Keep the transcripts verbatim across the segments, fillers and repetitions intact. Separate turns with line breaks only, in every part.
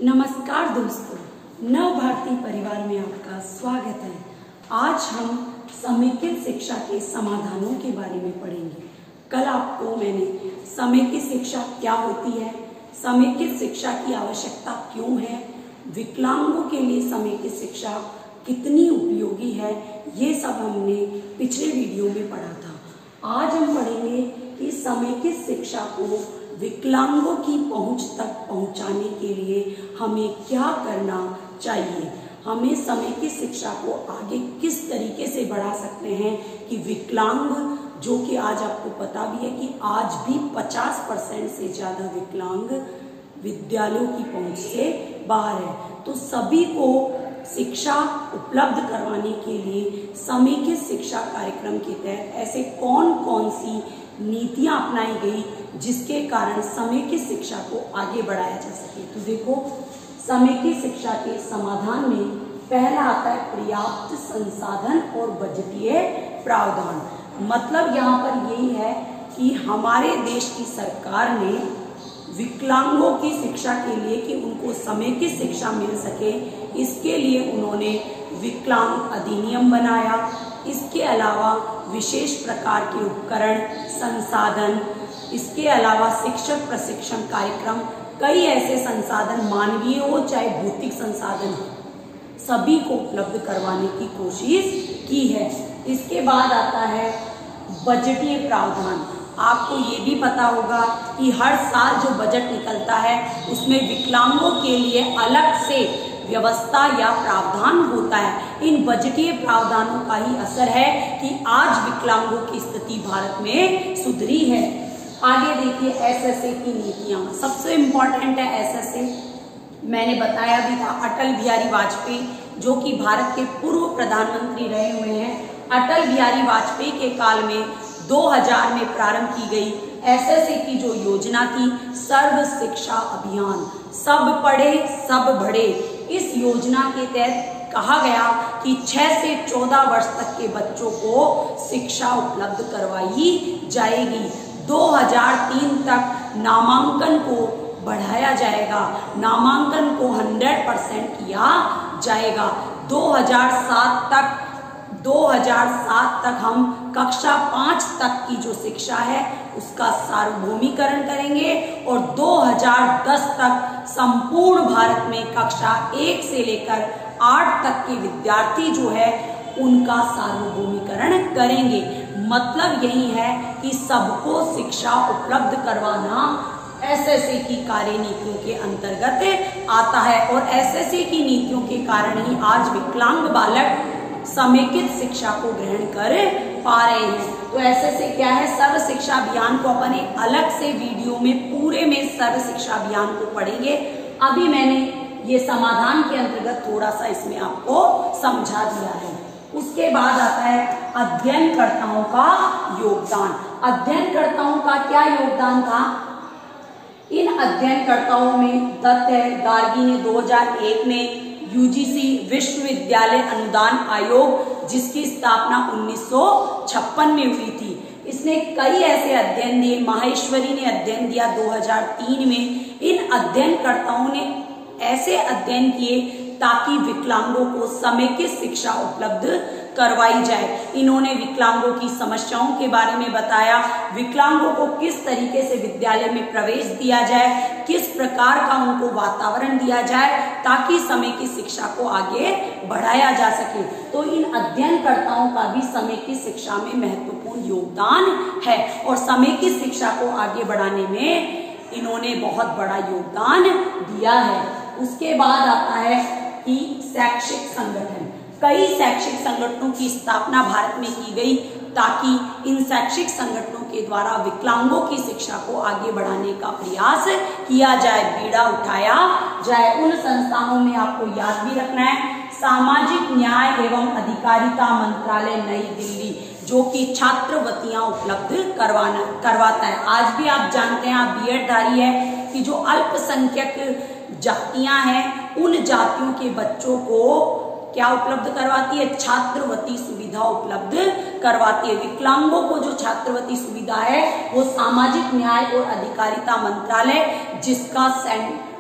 नमस्कार दोस्तों, नव भारती परिवार में आपका स्वागत है। आज हम समेकित शिक्षा के समाधानों के बारे में पढ़ेंगे। कल आपको मैंने समेकित शिक्षा क्या होती है, समेकित शिक्षा की आवश्यकता क्यों है, विकलांगों के लिए समेकित शिक्षा कितनी उपयोगी है, ये सब हमने पिछले वीडियो में पढ़ा था। आज हम पढ़ेंगे कि समेकित शिक्षा को विकलांगों की पहुंच तक पहुंचाने के लिए हमें क्या करना चाहिए, हमें समेकित शिक्षा को आगे किस तरीके से बढ़ा सकते हैं कि विकलांग, जो कि आज आपको पता भी है कि आज भी पचास परसेंट से ज्यादा विकलांग विद्यालयों की पहुंच से बाहर है, तो सभी को शिक्षा उपलब्ध करवाने के लिए समेकित शिक्षा कार्यक्रम के तहत ऐसे कौन कौन सी नीतियां अपनाई गई जिसके कारण समेकित शिक्षा को आगे बढ़ाया जा सके। तो देखो, समेकित शिक्षा के समाधान में पहला आता है पर्याप्त संसाधन और बजटीय प्रावधान। मतलब यहाँ पर यही है कि हमारे देश की सरकार ने विकलांगों की शिक्षा के लिए कि उनको समेकित शिक्षा मिल सके, इसके लिए उन्होंने विकलांग अधिनियम बनाया। इसके अलावा विशेष प्रकार के उपकरण, संसाधन, इसके अलावा शिक्षक प्रशिक्षण कार्यक्रम, कई ऐसे संसाधन, मानवीय हो चाहे भौतिक संसाधन, सभी को उपलब्ध करवाने की कोशिश की है। इसके बाद आता है बजटीय प्रावधान। आपको ये भी पता होगा कि हर साल जो बजट निकलता है उसमें विकलांगों के लिए अलग से व्यवस्था या प्रावधान होता है। इन बजटीय प्रावधानों का ही असर है कि आज विकलांगों की स्थिति भारत में सुधरी है। आगे देखिए एसएसए की नीतियां, सबसे इम्पोर्टेंट है एसएसए। मैंने बताया भी था, अटल बिहारी वाजपेयी जो कि भारत के पूर्व प्रधानमंत्री रहे हुए हैं, अटल बिहारी वाजपेयी के काल में दो हज़ार में प्रारंभ की गई एसएसए की जो योजना थी, सर्व शिक्षा अभियान, सब पढ़े सब बढ़े। इस योजना के तहत कहा गया कि छह से चौदह वर्ष तक के बच्चों को शिक्षा उपलब्ध करवाई जाएगी। दो हज़ार तीन तक नामांकन को बढ़ाया जाएगा, नामांकन को सौ परसेंट किया जाएगा। दो हज़ार सात तक दो हज़ार सात तक हम कक्षा पांच तक की जो शिक्षा है उसका सार्वभौमिकरण करेंगे और दो हज़ार दस तक संपूर्ण भारत में कक्षा एक से लेकर आठ तक के विद्यार्थी जो है उनका सार्वभौमिकरण करेंगे। मतलब यही है कि सबको शिक्षा उपलब्ध करवाना एसएसए की कार्यनीतियों के अंतर्गत आता है और एसएसए की नीतियों के कारण ही आज विकलांग बालक समेकित शिक्षा को ग्रहण कर पा रहे हैं। तो एसएसए क्या है, सर्व शिक्षा अभियान को अपन एक अलग से वीडियो में पूरे में सर्व शिक्षा अभियान को पढ़ेंगे। अभी मैंने ये समाधान के अंतर्गत थोड़ा सा इसमें आपको समझा दिया है। उसके बाद आता है अध्ययनकर्ताओं का योगदान। अध्ययनकर्ताओं का क्या योगदान था? इन अध्ययनकर्ताओं में दत्त है, गार्गी ने दो हज़ार एक में यूजीसी विश्वविद्यालय अनुदान आयोग, जिसकी स्थापना उन्नीस सौ छप्पन में हुई थी, इसने कई ऐसे अध्ययन दिए। माहेश्वरी ने अध्ययन दिया दो हज़ार तीन में। इन अध्ययनकर्ताओं ने ऐसे अध्ययन किए ताकि विकलांगों को समेकित शिक्षा उपलब्ध करवाई जाए। इन्होंने विकलांगों की समस्याओं के बारे में बताया, विकलांगों को किस तरीके से विद्यालय में प्रवेश दिया जाए, किस प्रकार का उनको वातावरण दिया जाए ताकि समेकित शिक्षा को आगे बढ़ाया जा सके। तो इन अध्ययनकर्ताओं का भी समेकित शिक्षा में महत्वपूर्ण योगदान है और समेकित शिक्षा को आगे बढ़ाने में इन्होंने बहुत बड़ा योगदान दिया है। उसके बाद आता है कि शैक्षिक संगठन, कई शैक्षिक संगठनों की स्थापना भारत में की गई ताकि इन शैक्षिक संगठनों के द्वारा विकलांगों की शिक्षा को आगे बढ़ाने का प्रयास किया जाए, बीड़ा उठाया जाए। उन संस्थानों में आपको याद भी रखना है सामाजिक न्याय एवं अधिकारिता मंत्रालय नई दिल्ली, जो कि छात्रवृत्तियां उपलब्ध करवाना करवाता है। आज भी आप जानते हैं, आप बीएड धारी है, कि जो अल्पसंख्यक जातियां हैं उन जातियों के बच्चों को क्या उपलब्ध करवाती है? छात्रवृत्ति सुविधा उपलब्ध करवाती है। विकलांगों को जो छात्रवृत्ति सुविधा है वो सामाजिक न्याय और अधिकारिता मंत्रालय, जिसका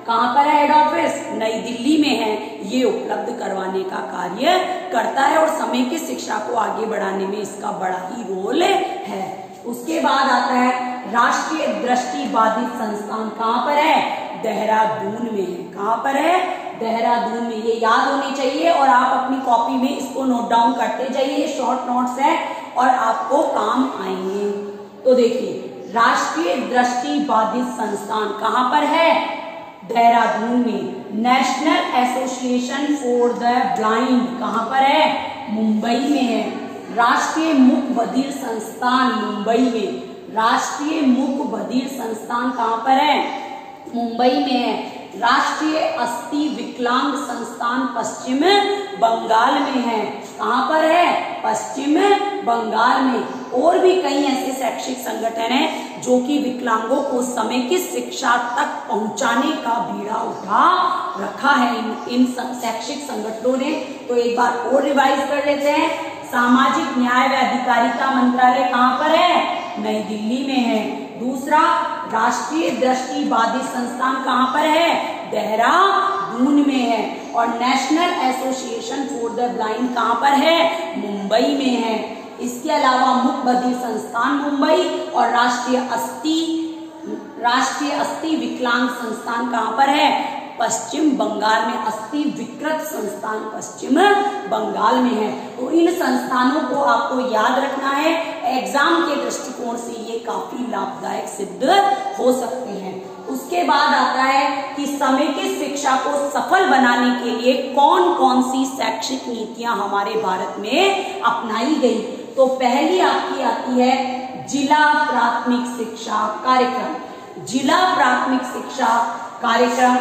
कहाँ पर है हेड ऑफिस? नई दिल्ली में है। ये उपलब्ध करवाने का कार्य करता है और समेकित शिक्षा को आगे बढ़ाने में इसका बड़ा ही रोल है। उसके बाद आता है राष्ट्रीय दृष्टिबाधित संस्थान, कहाँ पर है? देहरादून में है। कहाँ पर है? देहरादून में। ये याद होनी चाहिए और आप अपनी कॉपी में इसको नोट डाउन करते जाइए, शॉर्ट नोट्स है और आपको काम आएंगे। तो देखिए राष्ट्रीय दृष्टिबाधित संस्थान कहाँ पर है? देहरादून में। National association for the blind कहाँ पर है? मुंबई में है। राष्ट्रीय मूक बधिर संस्थान मुंबई में। राष्ट्रीय मूक बधिर संस्थान कहाँ पर है? मुंबई में है। राष्ट्रीय अस्थि विकलांग संस्थान पश्चिम बंगाल में है। कहाँ पर है? पश्चिम बंगाल में। और भी कई ऐसे शैक्षिक संगठन हैं जो कि विकलांगों को समेकित शिक्षा तक पहुंचाने का बीड़ा उठा रखा है इन, इन शैक्षिक संगठनों ने। तो एक बार और रिवाइज कर लेते हैं। सामाजिक न्याय व अधिकारिता मंत्रालय कहाँ पर है? नई दिल्ली में है। दूसरा राष्ट्रीय दृष्टिबाधित संस्थान कहाँ पर है? देहरादून में है। और national association for the blind कहाँ पर है? मुंबई में है। इसके अलावा मूक बधिर संस्थान मुंबई और राष्ट्रीय अस्थि राष्ट्रीय अस्थि विकलांग संस्थान कहाँ पर है? पश्चिम बंगाल में। अस्थि विकृत संस्थान पश्चिम बंगाल में है। तो इन संस्थानों को आपको याद रखना है। एग्जाम के दृष्टिकोण से ये काफी लाभदायक सिद्ध हो सकते हैं। उसके बाद आता है कि समेकित शिक्षा को सफल बनाने के लिए कौन कौन सी शैक्षिक नीतियां हमारे भारत में अपनाई गई। तो पहली आपकी आती है जिला प्राथमिक शिक्षा कार्यक्रम। जिला प्राथमिक शिक्षा कार्यक्रम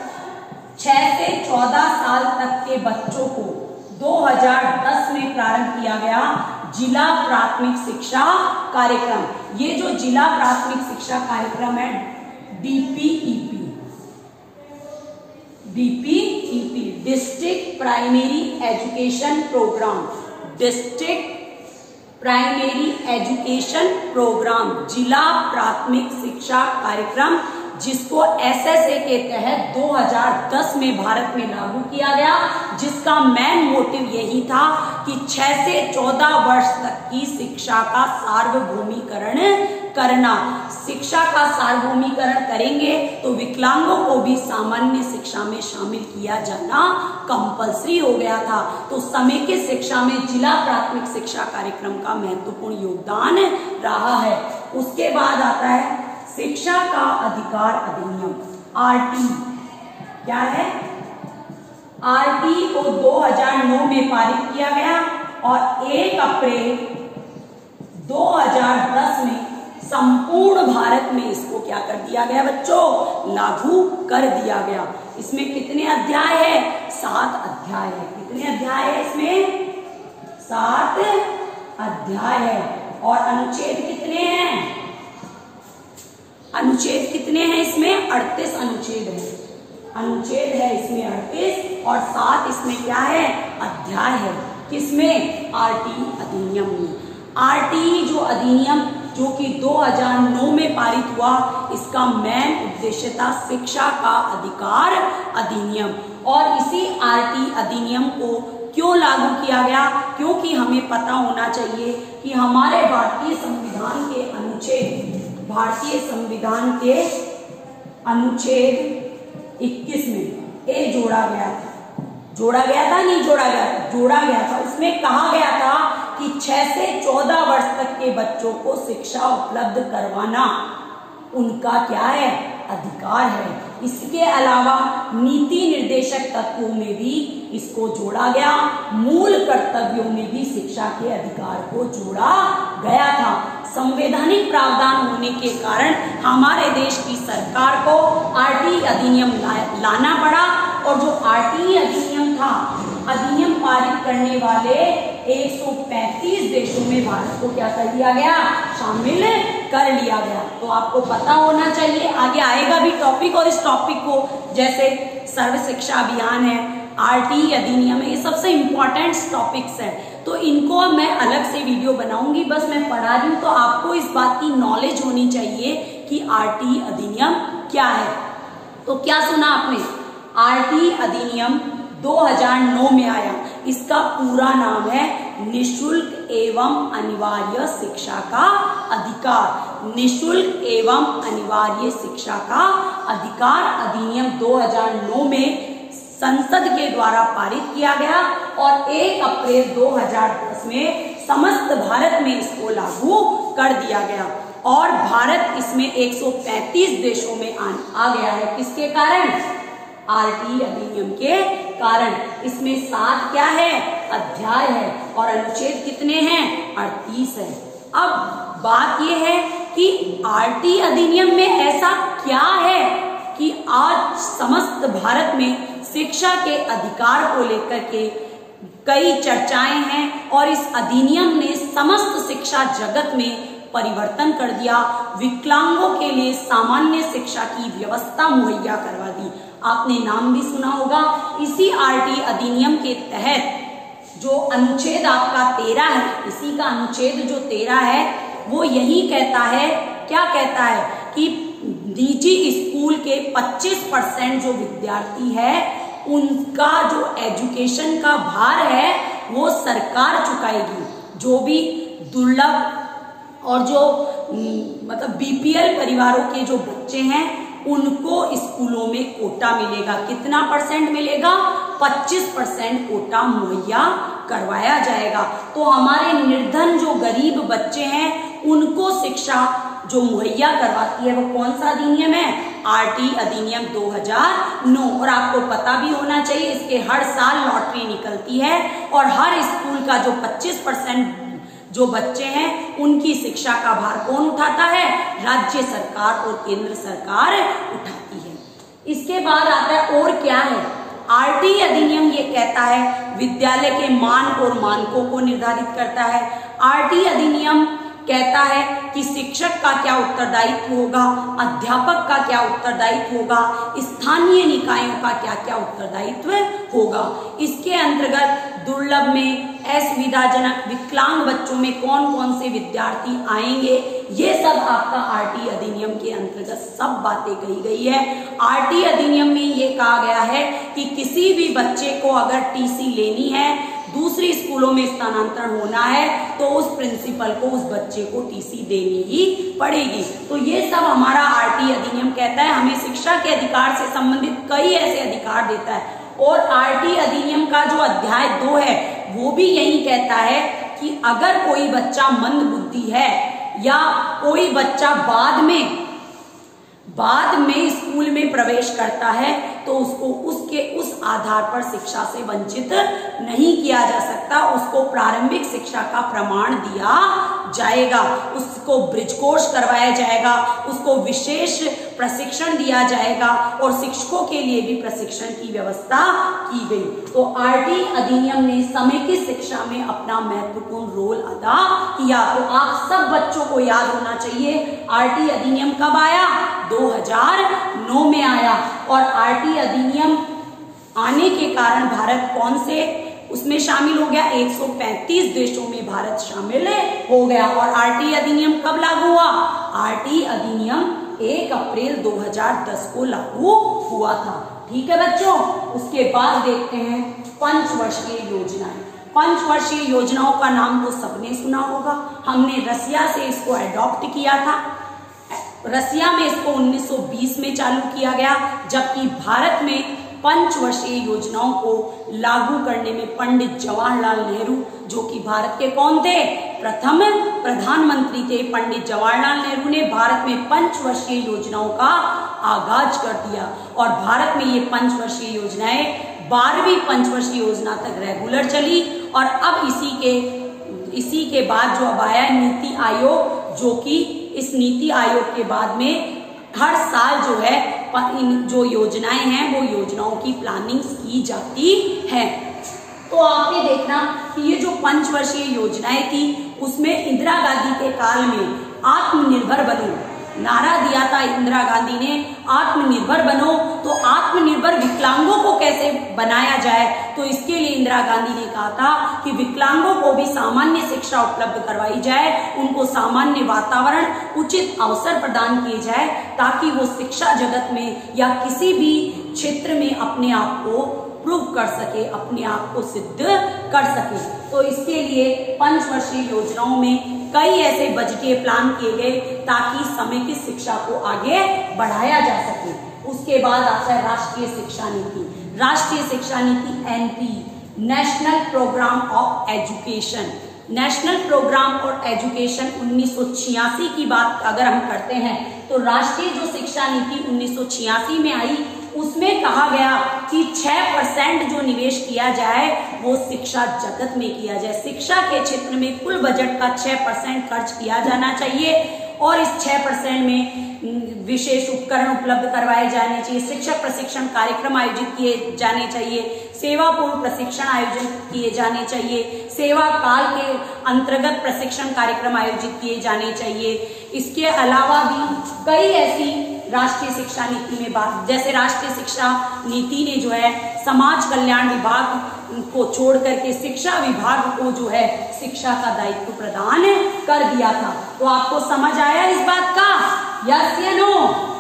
छह से चौदह साल तक के बच्चों को दो हज़ार दस में प्रारंभ किया गया जिला प्राथमिक शिक्षा कार्यक्रम। ये जो जिला प्राथमिक शिक्षा कार्यक्रम है DPEP DPEP district primary education programme district primary education programme जिला प्राथमिक शिक्षा कार्यक्रम, जिसको एसएसए के तहत दो हज़ार दस में भारत में लागू किया गया, जिसका मेन मोटिव यही था कि छह से चौदह वर्ष तक की शिक्षा का सार्वभौमिकरण करना। शिक्षा का सार्वभौमिकरण करेंगे तो विकलांगों को भी सामान्य शिक्षा में शामिल किया जाना कंपलसरी हो गया था। तो समेकित शिक्षा में जिला प्राथमिक शिक्षा कार्यक्रम का महत्वपूर्ण योगदान रहा है। उसके बाद आता है शिक्षा का अधिकार अधिनियम आरटी। क्या है? आरटी को दो हज़ार नौ में पारित किया गया और एक अप्रैल दो हज़ार दस में संपूर्ण भारत में इसको क्या कर दिया गया बच्चों? लागू कर दिया गया। इसमें कितने अध्याय है? सात अध्याय है। कितने अध्याय है इसमें? सात अध्याय है। और अनुच्छेद कितने हैं? अनुच्छेद कितने हैं इसमें? अड़तीस अनुच्छेद है। अनुच्छेद है इसमें अड़तीस और सात इसमें क्या है? अध्याय है। किसमें? आरटी अधिनियम में। आरटी जो अधिनियम जो कि दो हज़ार नौ में पारित हुआ, इसका मेन उद्देश्य था शिक्षा का अधिकार अधिनियम। और इसी आरटी अधिनियम को क्यों लागू किया गया? क्योंकि हमें पता होना चाहिए कि हमारे भारतीय संविधान के अनुच्छेद भारतीय संविधान के अनुच्छेद इक्कीस में ए जोड़ा गया था। जोड़ा गया था नहीं जोड़ा गया था? जोड़ा गया था। उसमें कहा गया था कि छह से चौदह वर्ष तक के बच्चों को शिक्षा उपलब्ध करवाना उनका क्या है? अधिकार है। इसके अलावा नीति निर्देशक तत्वों में भी इसको जोड़ा गया। मूल कर्तव्यों में भी शिक्षा के अधिकार को जोड़ा गया था। संवैधानिक प्रावधान होने के कारण हमारे देश की सरकार को आरटी अधिनियम ला, लाना पड़ा। और जो आरटी अधिनियम था, अधिनियम पारित करने वाले एक सौ पैंतीस देशों में भारत को क्या कर दिया गया? शामिल कर लिया गया। तो आपको पता होना चाहिए, आगे आएगा भी टॉपिक। और इस टॉपिक को जैसे सर्व शिक्षा अभियान है, आरटी अधिनियम है, ये सबसे इंपॉर्टेंट टॉपिक्स हैं। तो इनको मैं अलग से वीडियो बनाऊंगी। बस मैं पढ़ा रही हूँ तो आपको इस बात की नॉलेज होनी चाहिए कि आरटी अधिनियम क्या है। तो क्या सुना आपने, आरटी अधिनियम दो हज़ार नौ में आया। इसका पूरा नाम है निशुल्क एवं अनिवार्य शिक्षा का अधिकार। निशुल्क एवं अनिवार्य शिक्षा का अधिकार अधिनियम दो हज़ार नौ में संसद के द्वारा पारित किया गया और एक अप्रैल दो हज़ार दस में समस्त भारत में इसको लागू कर दिया गया और भारत इसमें एक सौ पैंतीस देशों में आ गया है। किसके कारण, आरटी अधिनियम के कारण। इसमें सात क्या है, अध्याय है और अनुच्छेद कितने हैं, अड़तीस है। अब बात यह है कि आरटी अधिनियम में ऐसा क्या है कि आज समस्त भारत में शिक्षा के अधिकार को लेकर के कई चर्चाएं हैं और इस अधिनियम ने समस्त शिक्षा जगत में परिवर्तन कर दिया। विकलांगों के लिए सामान्य शिक्षा की व्यवस्था मुहैया करवा दी। आपने नाम भी सुना होगा। इसी आरटी अधिनियम के तहत जो अनुच्छेद आपका तेरह है, इसी का अनुच्छेद जो तेरह है वो यही कहता है, क्या कहता है कि निजी स्कूल के पच्चीस परसेंट जो विद्यार्थी है उनका जो एजुकेशन का भार है वो सरकार चुकाएगी। जो भी दुर्लभ और जो मतलब बीपीएल परिवारों के जो बच्चे हैं उनको स्कूलों में कोटा मिलेगा। कितना परसेंट मिलेगा, पच्चीस परसेंट कोटा मुहैया करवाया जाएगा। तो हमारे निर्धन जो गरीब बच्चे हैं उनको शिक्षा जो मुहैया करवाती है वो कौन सा अधिनियम है, आरटी अधिनियम दो हज़ार नौ। और आपको पता भी होना चाहिए इसके हर साल लॉटरी निकलती है और हर स्कूल का जो पच्चीस परसेंट जो बच्चे हैं उनकी शिक्षा का भार कौन उठाता है, राज्य सरकार और केंद्र सरकार उठाती है। इसके बाद आता है और क्या है, आरटी अधिनियम ये कहता है विद्यालय के मान और मानकों को निर्धारित करता है। आरटी अधिनियम कहता है कि शिक्षक का क्या उत्तरदायित्व होगा, अध्यापक का क्या उत्तरदायित्व होगा, स्थानीय निकायों का क्या क्या उत्तरदायित्व होगा। इसके अंतर्गत दुर्लभ में, असुविधाजनक, विकलांग बच्चों में कौन कौन से विद्यार्थी आएंगे, ये सब आपका आरटी अधिनियम के अंतर्गत सब बातें कही गई है। आरटी अधिनियम में ये कहा गया है कि किसी भी बच्चे को अगर टीसी लेनी है, दूसरी स्कूलों में स्थानांतरण होना है, तो उस प्रिंसिपल को उस बच्चे को टीसी देनी ही पड़ेगी। तो ये सब हमारा आरटी अधिनियम कहता है। हमें शिक्षा के अधिकार से संबंधित कई ऐसे अधिकार देता है और आरटी अधिनियम का जो अध्याय दो है वो भी यही कहता है कि अगर कोई बच्चा मंद बुद्धि है या कोई बच्चा बाद में बाद में स्कूल में प्रवेश करता है तो उसको उसके उस आधार पर शिक्षा से वंचित नहीं किया जा सकता। उसको प्रारंभिक शिक्षा का प्रमाण दिया जाएगा, उसको ब्रिज कोर्स करवाया जाएगा, उसको विशेष प्रशिक्षण दिया जाएगा और शिक्षकों के लिए भी प्रशिक्षण की व्यवस्था की गई। तो आरटी अधिनियम ने समेकित शिक्षा में अपना महत्वपूर्ण रोल अदा किया। तो आप सब बच्चों को याद होना चाहिए आरटी अधिनियम कब आया, दो हज़ार नौ में आया। और आरटी अधिनियम आने के कारण भारत कौन से उसमें शामिल हो गया, एक सौ पैंतीस देशों में भारत शामिल हो गया। और आरटी अधिनियम कब लागू हुआ, आरटी अधिनियम एक अप्रैल दो हज़ार दस को लागू हुआ था। ठीक है बच्चों, उसके बाद देखते हैं पंचवर्षीय योजनाएं। पंचवर्षीय योजनाओं का नाम तो सबने सुना होगा। हमने रसिया से इसको अडॉप्ट किया था। रसिया में इसको उन्नीस सौ बीस में चालू किया गया, जबकि भारत में पंचवर्षीय योजनाओं को लागू करने में पंडित जवाहरलाल नेहरू, जो कि भारत के कौन थे, प्रथम प्रधानमंत्री थे, पंडित जवाहरलाल नेहरू ने भारत में पंचवर्षीय योजनाओं का आगाज कर दिया। और भारत में ये पंचवर्षीय योजनाएं बारहवीं पंचवर्षीय योजना तक रेगुलर चली। और अब इसी के इसी के बाद जो अब आया नीति आयोग, जो कि इस नीति आयोग के बाद में हर साल जो है इन जो योजनाएं हैं वो योजनाओं की प्लानिंग की जाती है। तो आपने देखना कि ये जो पंचवर्षीय योजनाएं थी उसमें इंदिरा गांधी के काल में आत्मनिर्भर बनो, नारा दिया था इंदिरा गांधी ने, आत्मनिर्भर बनो, तो आत्मनिर्भर विकलांगों को कैसे बनाया जाए, तो इसके लिए इंदिरा गांधी ने कहा था कि विकलांगों को भी सामान्य शिक्षा उपलब्ध करवाई जाए, उनको सामान्य वातावरण, उचित अवसर प्रदान किए जाए, ताकि वो शिक्षा जगत में या किसी भी क्षेत्र में अपने आप को प्रूव कर सके, अपने आप को सिद्ध कर सके। तो इसके लिए पंचवर्षीय योजनाओं में कई ऐसे बजटीय प्लान किए गए ताकि समेकित शिक्षा को आगे बढ़ाया जा सके। उसके बाद आता है राष्ट्रीय शिक्षा नीति। राष्ट्रीय शिक्षा नीति N P, national programme of education. National programme of education उन्नीस सौ छियासी की बात अगर हम करते हैं तो राष्ट्रीय जो शिक्षा नीति उन्नीस सौ छियासी में आई, उसमें कहा गया कि छह परसेंट जो निवेश किया जाए वो शिक्षा जगत में किया जाए। शिक्षा के क्षेत्र में कुल बजट का छह परसेंट खर्च किया जाना चाहिए और इस छह परसेंट में विशेष उपकरण उपलब्ध करवाए जाने चाहिए, शिक्षक प्रशिक्षण कार्यक्रम आयोजित किए जाने चाहिए, सेवा पूर्व प्रशिक्षण आयोजित किए जाने चाहिए, सेवा काल के अंतर्गत प्रशिक्षण कार्यक्रम आयोजित किए जाने चाहिए। इसके अलावा भी कई ऐसी राष्ट्रीय शिक्षा नीति में बात, जैसे राष्ट्रीय शिक्षा नीति ने जो है समाज कल्याण विभाग को छोड़ करके शिक्षा विभाग को जो है शिक्षा का दायित्व प्रदान कर दिया था। तो आपको समझ आया इस बात का, यस या नो?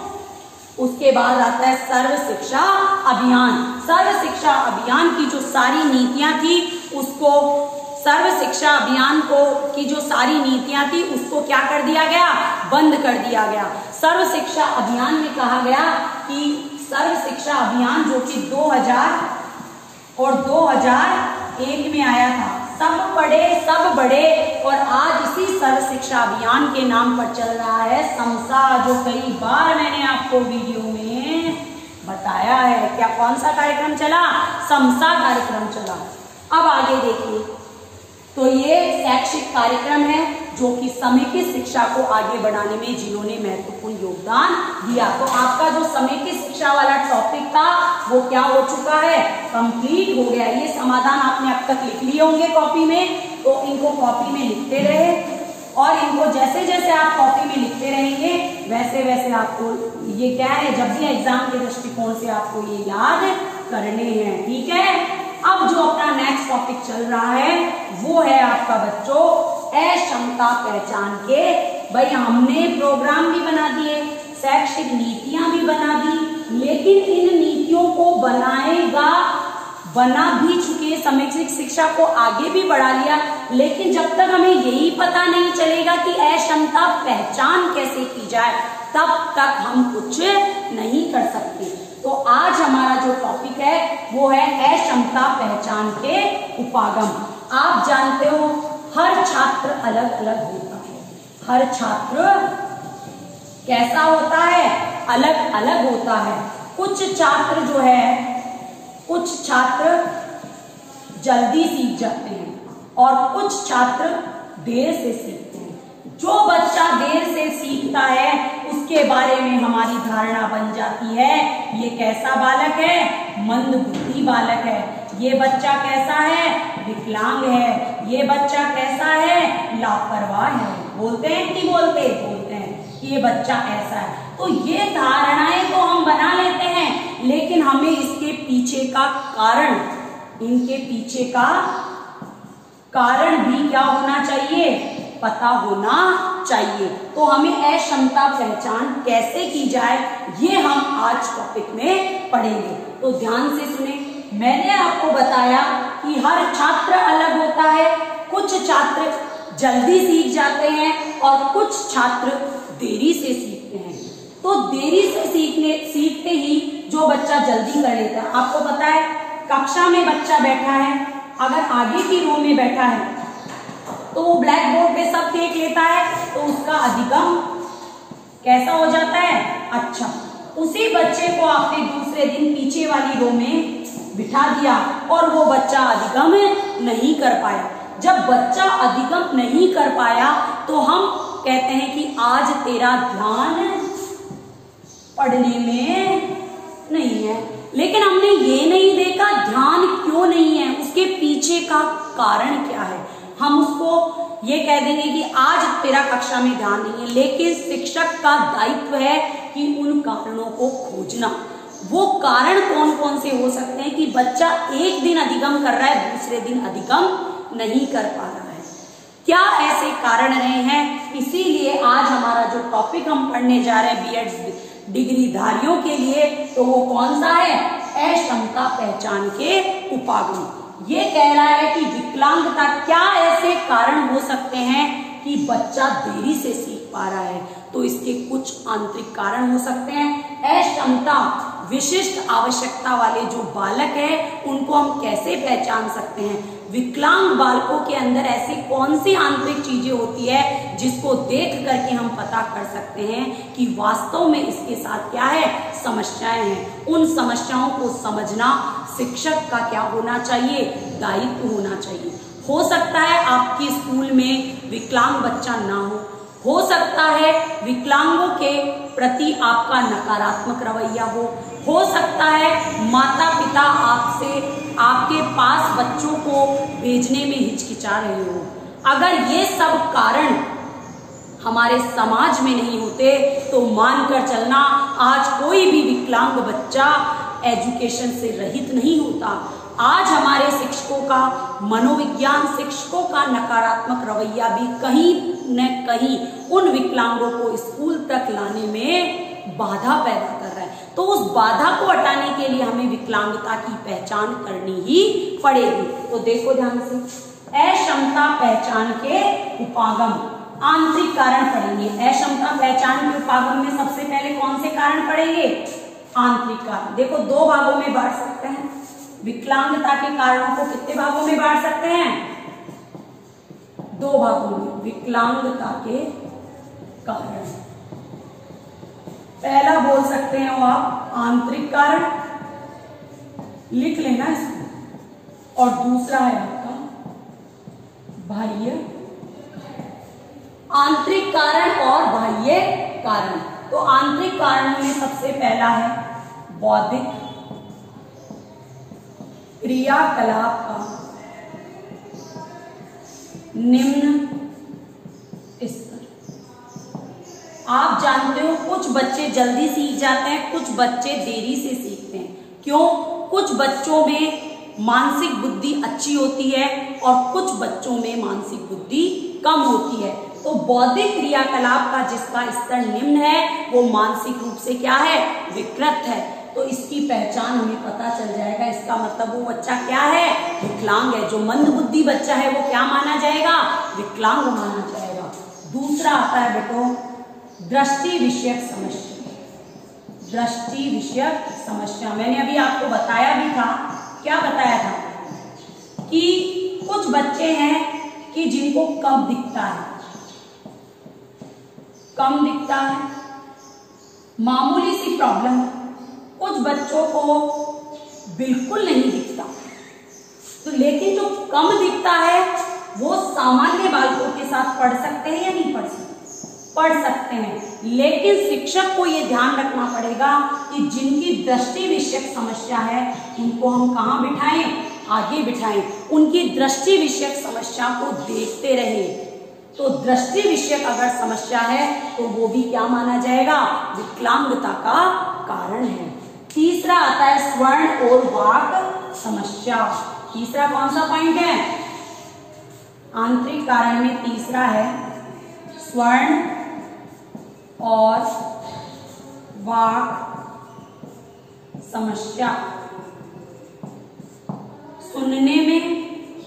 उसके बाद आता है सर्व शिक्षा अभियान। सर्व शिक्षा अभियान की जो सारी नीतियां थी उसको, सर्व शिक्षा अभियान को की जो सारी नीतियां थी उसको क्या कर दिया गया, बंद कर दिया गया। सर्व शिक्षा अभियान में कहा गया कि सर्व शिक्षा अभियान जो कि दो हज़ार और दो हज़ार एक में आया था, सब पढ़े सब बढ़े, और आज इसी सर्व शिक्षा अभियान के नाम पर चल रहा है समसा, जो कई बार मैंने आपको वीडियो में बताया है। क्या कौन सा कार्यक्रम चला? समसा कार्यक्रम चला। अब आगे देखिए, तो ये शैक्षिक कार्यक्रम है जो कि समेकित शिक्षा को आगे बढ़ाने में जिन्होंने महत्वपूर्ण योगदान दिया। तो आपका जो समेकित शिक्षा वाला टॉपिक था वो क्या हो चुका है, कंप्लीट हो गया। ये समाधान आपने अब तक लिख लिए होंगे कॉपी में, तो इनको कॉपी में लिखते रहे और इनको जैसे जैसे आप कॉपी में लिखते रहेंगे वैसे वैसे आपको ये क्या है, जब भी एग्जाम के दृष्टिकोण से आपको ये याद करने हैं, ठीक है। अब जो अपना नेक्स्ट टॉपिक चल रहा है वो है आपका बच्चों अक्षमता पहचान के। भाई हमने प्रोग्राम भी बना दिए, शैक्षिक नीतियां भी बना दी, लेकिन इन नीतियों को बनाएगा बना भी चुके, समेकित शिक्षा को आगे भी बढ़ा लिया, लेकिन जब तक हमें यही पता नहीं चलेगा कि अक्षमता पहचान कैसे की जाए तब तक हम कुछ नहीं कर सकते। तो आज हमारा जो टॉपिक है वो है अक्षमता पहचान के उपागम। आप जानते हो हर छात्र अलग अलग होता है, हर छात्र कैसा होता है, अलग अलग होता है। कुछ छात्र जो है, कुछ छात्र जल्दी सीख जाते हैं और कुछ छात्र देर से सीखते हैं। जो बच्चा देर से सीखता है उसके बारे में हमारी धारणा बन जाती है, ये कैसा बालक है, मंदबुद्धि बालक है, ये बच्चा कैसा है, विकलांग है, ये बच्चा कैसा है, लापरवाह है। बोलते हैं कि बोलते बोलते हैं कि ये बच्चा ऐसा है। तो ये धारणाएं तो हम बना लेते हैं, लेकिन हमें इसके पीछे का कारण, इनके पीछे का कारण भी क्या होना चाहिए, पता होना चाहिए। तो हमें अक्षमता पहचान कैसे की जाए ये हम आज टॉपिक में पढ़ेंगे। तो ध्यान से सुने, मैंने आपको बताया कि हर छात्र अलग होता है, कुछ छात्र जल्दी सीख जाते हैं और कुछ छात्र देरी से सीखते हैं। तो देरी से सीखने सीखते ही जो बच्चा जल्दी कर लेता है, आपको पता है कक्षा में बच्चा बैठा है, अगर आगे की रो में बैठा है तो वो ब्लैक बोर्ड पे सब देख लेता है, तो उसका अधिगम कैसा हो जाता है, अच्छा। उसी बच्चे को आपने दूसरे दिन पीछे वाली रो में बिठा दिया और वो बच्चा अधिगम नहीं कर पाया। जब बच्चा अधिगम नहीं कर पाया तो हम कहते हैं कि आज तेरा ध्यान पढ़ने में नहीं है, लेकिन हमने ये नहीं देखा ध्यान क्यों नहीं है, उसके पीछे का कारण क्या है। हम उसको ये कह देंगे कि आज तेरा कक्षा में ध्यान नहीं है, लेकिन शिक्षक का दायित्व है कि उन कारणों को खोजना। वो कारण कौन कौन से हो सकते हैं कि बच्चा एक दिन अधिगम कर रहा है, दूसरे दिन अधिगम नहीं कर पा रहा है, क्या ऐसे कारण रहे हैं। इसीलिए आज हमारा जो टॉपिक हम पढ़ने जा रहे हैं बीएड डिग्री धारियों के लिए, तो वो कौन सा है, अक्षमता पहचान के उपागम। ये कह रहा है कि विकलांगता क्या ऐसे कारण हो सकते हैं कि बच्चा देरी से सीख पा रहा है। तो इसके कुछ आंतरिक कारण हो सकते हैं। अक्षमता विशिष्ट आवश्यकता वाले जो बालक है उनको हम कैसे पहचान सकते हैं। विकलांग बालकों के अंदर ऐसी कौन सी आंतरिक चीजें होती है जिसको देख करके हम पता कर सकते हैं कि वास्तव में इसके साथ क्या है, समस्याएं हैं। उन समस्याओं को समझना शिक्षक का क्या होना चाहिए, दायित्व होना चाहिए। हो सकता है आपके स्कूल में विकलांग बच्चा ना हो हो सकता है विकलांगों के प्रति आपका नकारात्मक रवैया हो हो सकता है माता पिता आपसे आपके पास बच्चों को भेजने में हिचकिचा रहे हो। अगर ये सब कारण हमारे समाज में नहीं होते तो मानकर चलना आज कोई भी विकलांग बच्चा एजुकेशन से रहित नहीं होता। आज हमारे शिक्षकों का मनोविज्ञान, शिक्षकों का नकारात्मक रवैया भी कहीं न कहीं उन विकलांगों को स्कूल तक लाने में बाधा पैदा कर रहा है। तो उस बाधा को हटाने के लिए हमें विकलांगता की पहचान करनी ही पड़ेगी। तो देखो ध्यान से, अक्षमता पहचान के उपागम, आंतरिक कारण पढ़ेंगे। अक्षमता पहचान के उपागम में सबसे पहले कौन से कारण पढ़ेंगे, आंतरिक कारण। देखो दो भागों में बांट सकते हैं विकलांगता के कारणों को। कितने भागों में बांट सकते हैं, दो भागों में। विकलांगता के कारण पहला बोल सकते हैं वो आप आंतरिक कारण, लिख लेना इसको, और दूसरा है आपका बाह्य कारण। आंतरिक कारण और बाह्य कारण। तो आंतरिक कारणों में सबसे पहला है बौद्धिक क्रियाकलाप का निम्न स्तर। आप जानते हो कुछ बच्चे जल्दी सीख जाते हैं, कुछ बच्चे देरी से सीखते हैं। क्यों? कुछ बच्चों में मानसिक बुद्धि अच्छी होती है और कुछ बच्चों में मानसिक बुद्धि कम होती है। तो बौद्धिक क्रियाकलाप का जिसका स्तर निम्न है वो मानसिक रूप से क्या है, विकृत है। तो इसकी पहचान हमें पता चल जाएगा। इसका मतलब वो बच्चा क्या है, विकलांग है। जो मंद बुद्धि बच्चा है वो क्या माना जाएगा, विकलांग माना जाएगा। दूसरा आता है बेटो दृष्टि विषयक समस्या। दृष्टि विषयक समस्या मैंने अभी आपको बताया भी था। क्या बताया था कि कुछ बच्चे हैं कि जिनको कम दिखता है, कम दिखता है, मामूली सी प्रॉब्लम। कुछ बच्चों को बिल्कुल नहीं दिखता, तो लेकिन जो कम दिखता है वो सामान्य बालकों के साथ पढ़ सकते हैं या नहीं पढ़ सकते, पढ़ सकते हैं। लेकिन शिक्षक को ये ध्यान रखना पड़ेगा कि जिनकी दृष्टि विषयक समस्या है उनको हम कहाँ बिठाएं, आगे बिठाएं। उनकी दृष्टि विषयक समस्या को देखते रहे। तो दृष्टि विषयक अगर समस्या है तो वो भी क्या माना जाएगा, विकलांगता का कारण है। तीसरा आता है स्वर्ण और वाक समस्या। तीसरा कौन सा पॉइंट है, आंतरिक कारण में तीसरा है स्वर्ण और वाक समस्या। सुनने में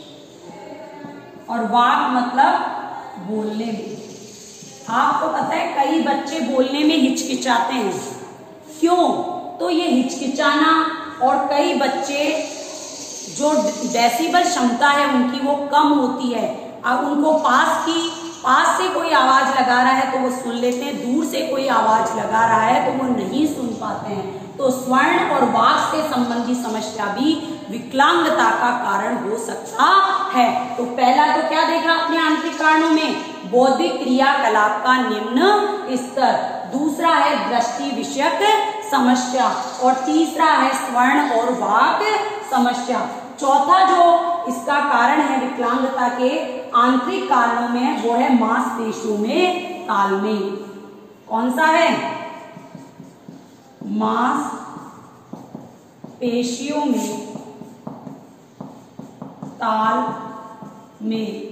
और वाक मतलब बोलने में। आपको पता है कई बच्चे बोलने में हिचकिचाते हैं। क्यों? तो ये हिचकिचाना और कई बच्चे जो डेसिबल क्षमता है उनकी वो कम होती है। अब उनको पास की पास से कोई आवाज लगा रहा है तो वो सुन लेते हैं, दूर से कोई आवाज लगा रहा है तो वो नहीं सुन पाते हैं। तो स्वर्ण और वाक से संबंधी समस्या भी विकलांगता का कारण हो सकता है। तो पहला तो क्या देखा अपने आंतरिक कारणों में, बौद्धिक क्रियाकलाप का निम्न स्तर। दूसरा है दृष्टि विषयक समस्या और तीसरा है स्वर्ण और वाक समस्या। चौथा जो इसका कारण है विकलांगता के आंतरिक कारणों में, वो है मांसपेशियों में तालमेल। कौन सा है? मांसपेशियों में तालमेल।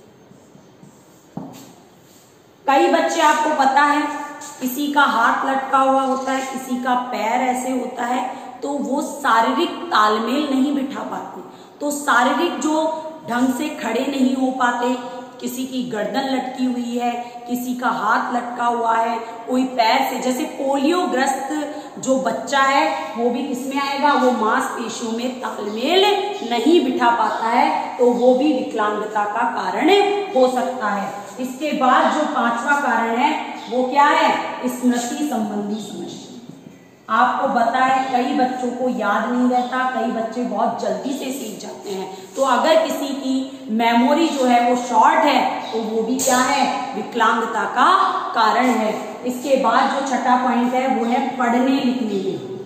कई बच्चे, आपको पता है, किसी का हाथ लटका हुआ होता है, किसी का पैर ऐसे होता है, तो वो शारीरिक तालमेल नहीं बिठा पाते, तो शारीरिक जो ढंग से खड़े नहीं हो पाते। किसी की गर्दन लटकी हुई है, किसी का हाथ लटका हुआ है, कोई पैर से, जैसे पोलियो ग्रस्त जो बच्चा है वो भी किसमें आएगा? वो मांसपेशियों में तालमेल नहीं बिठा पाता है, तो वो भी विकलांगता का कारण हो सकता है। इसके बाद जो पांचवा कारण है वो क्या है? स्मृति संबंधी समस्या। आपको पता है कई बच्चों को याद नहीं रहता, कई बच्चे बहुत जल्दी से सीख जाते हैं, तो अगर किसी की मेमोरी जो है वो शॉर्ट है तो वो भी क्या है? विकलांगता का कारण है। इसके बाद जो छठा पॉइंट है वो है पढ़ने लिखने में,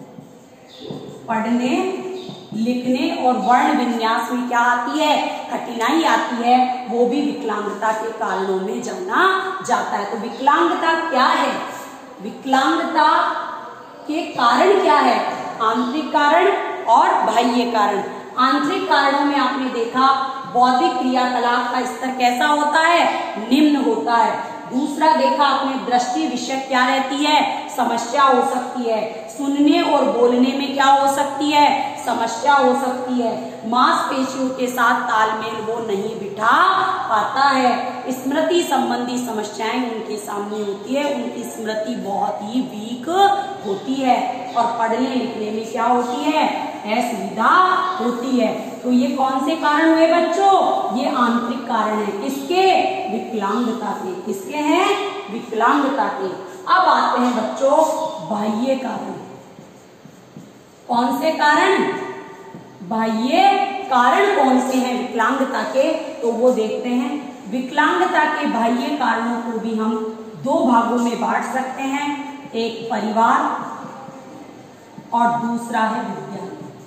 पढ़ने लिखने और वर्ण विन्यास में क्या आती है? कठिनाई आती है, वो भी विकलांगता के कारणों में जाना जाता है। तो विकलांगता क्या है? विकलांगता के कारण क्या है? आंतरिक कारण और बाह्य कारण। आंतरिक कारणों में आपने देखा बौद्धिक क्रियाकलाप का स्तर कैसा होता है? निम्न होता है। दूसरा देखा आपने दृष्टि विषय क्या रहती है? समस्या हो सकती है। सुनने और बोलने में क्या हो सकती है? समस्या हो सकती है। मांसपेशियों के साथ तालमेल वो नहीं बिठा पाता है। स्मृति संबंधी समस्याएं उनके सामने होती है, उनकी स्मृति बहुत ही वीक होती है। और पढ़ने लिखने में क्या होती है? असुविधा होती है। तो ये कौन से कारण हुए बच्चों? ये आंतरिक कारण है। किसके? विकलांगता के। किसके हैं? विकलांगता के। अब आते हैं बच्चों बाह्य कारण। कौन से कारण? बाह्य कारण कौन से हैं विकलांगता के? तो वो देखते हैं। विकलांगता के बाह्य कारणों को भी हम दो भागों में बांट सकते हैं, एक परिवार और दूसरा है विज्ञान।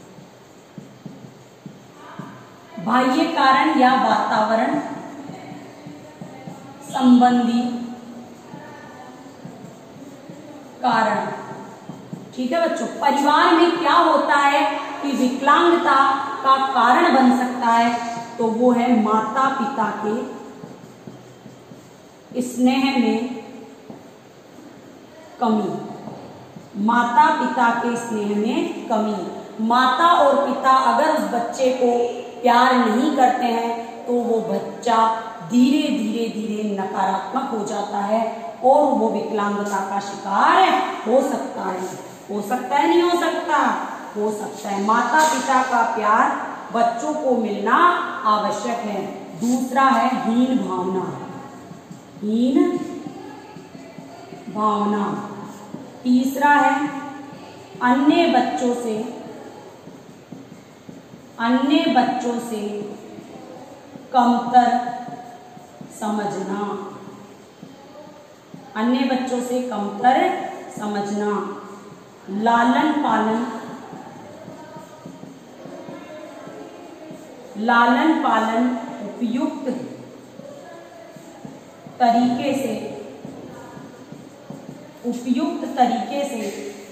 बाह्य कारण या वातावरण संबंधी कारण। ठीक है बच्चों, परिवार में क्या होता है कि विकलांगता का कारण बन सकता है? तो वो है माता पिता के स्नेह में कमी। माता पिता के स्नेह में कमी। माता और पिता अगर उस बच्चे को प्यार नहीं करते हैं तो वो बच्चा धीरे धीरे धीरे नकारात्मक हो जाता है और वो विकलांगता का शिकार हो सकता है। हो सकता है, नहीं हो सकता? हो सकता है। माता पिता का प्यार बच्चों को मिलना आवश्यक है। दूसरा है हीन भावना। हीन भावना। तीसरा है अन्य बच्चों से अन्य बच्चों से कमतर समझना। अन्य बच्चों से कमतर समझना। लालन पालन लालन पालन उपयुक्त तरीके से उपयुक्त तरीके से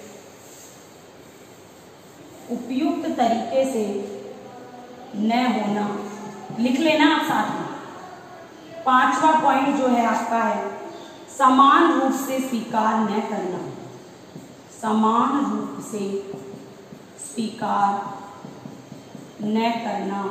उपयुक्त तरीके से न होना। लिख लेना आप साथ में। पांचवा पॉइंट जो है आपका है समान रूप से स्वीकार न करना। समान रूप से स्वीकार न करना।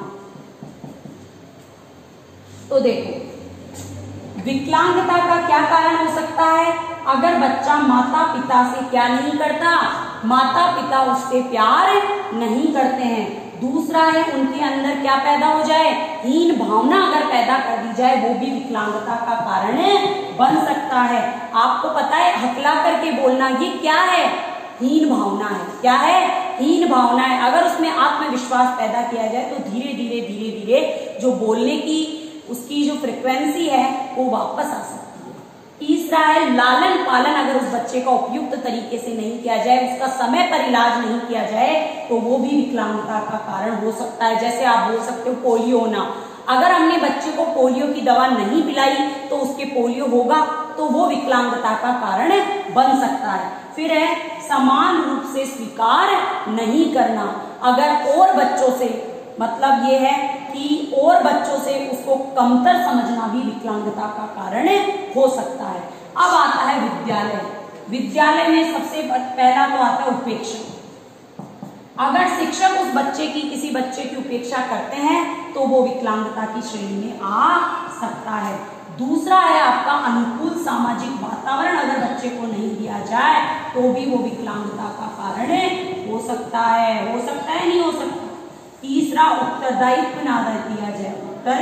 तो देखो विकलांगता का क्या कारण हो सकता है? अगर बच्चा माता पिता से क्या नहीं करता? माता पिता उससे प्यार नहीं करते हैं। दूसरा है उनके अंदर क्या पैदा हो जाए? हीन भावना अगर पैदा कर दी जाए, वो भी विकलांगता का कारण बन सकता है। आपको पता है हकला करके बोलना ये क्या है? हीन भावना है। क्या है? हीन भावना है। अगर उसमें आत्मविश्वास पैदा किया जाए तो धीरे धीरे धीरे धीरे जो बोलने की उसकी जो फ्रिक्वेंसी है वो वापस आ सकती है। तीसरा है लालन पालन, अगर उस बच्चे का उपयुक्त तरीके से नहीं किया जाए, उसका समय पर इलाज नहीं किया जाए तो वो भी विकलांगता का कारण हो सकता है। जैसे आप बोल सकते हो पोलियो होना, अगर हमने बच्चे को पोलियो की दवा नहीं पिलाई तो उसके पोलियो होगा तो वो विकलांगता का कारण बन सकता है। फिर है समान रूप से स्वीकार नहीं करना, अगर और बच्चों से, मतलब ये है कि और बच्चों से उसको कमतर समझना भी विकलांगता का कारण हो सकता है। अब आता है विद्यालय। विद्यालय में सबसे पहला तो आता है उपेक्षा। अगर शिक्षक उस बच्चे की, किसी बच्चे की उपेक्षा करते हैं तो वो विकलांगता की श्रेणी में आ सकता है। दूसरा है आपका अनुकूल सामाजिक वातावरण, अगर बच्चे को नहीं दिया जाए तो भी वो विकलांगता का कारण हो सकता है। हो सकता है नहीं हो सकता। तीसरा उत्तरदायित्व ना दिया जाए, उत्तर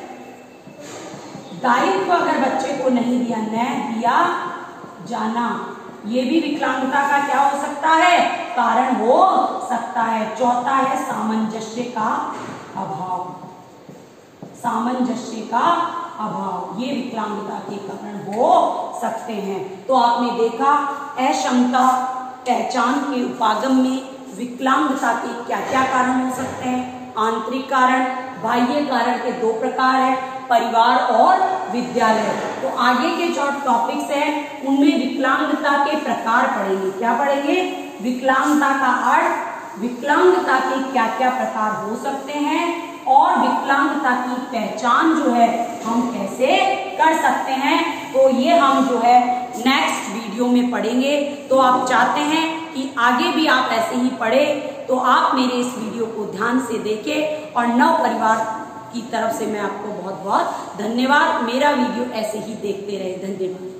दायित्व अगर बच्चे को नहीं दिया, न दिया जाना, ये भी विकलांगता का क्या हो सकता है, कारण हो सकता है। चौथा है सामंजस्य का अभाव। सामंजस्य का अभाव ये विकलांगता के कारण हो सकते हैं। तो आपने देखा अक्षमता पहचान के उपागम में विकलांगता के क्या क्या कारण हो सकते हैं। आंतरिक कारण, बाह्य कारण के दो प्रकार है, परिवार और विद्यालय। तो आगे के जो टॉपिक्स हैं उनमें विकलांगता के प्रकार पढ़ेंगे। क्या पढ़ेंगे? विकलांगता का अर्थ, विकलांगता के क्या क्या प्रकार हो सकते हैं और विकलांगता की पहचान जो है हम कैसे कर सकते हैं। तो ये हम जो है नेक्स्ट वीडियो में पढ़ेंगे। तो आप चाहते हैं कि आगे भी आप ऐसे ही पढ़े तो आप मेरे इस वीडियो को ध्यान से देखें। और नव परिवार की तरफ से मैं आपको बहुत बहुत धन्यवाद। मेरा वीडियो ऐसे ही देखते रहे। धन्यवाद।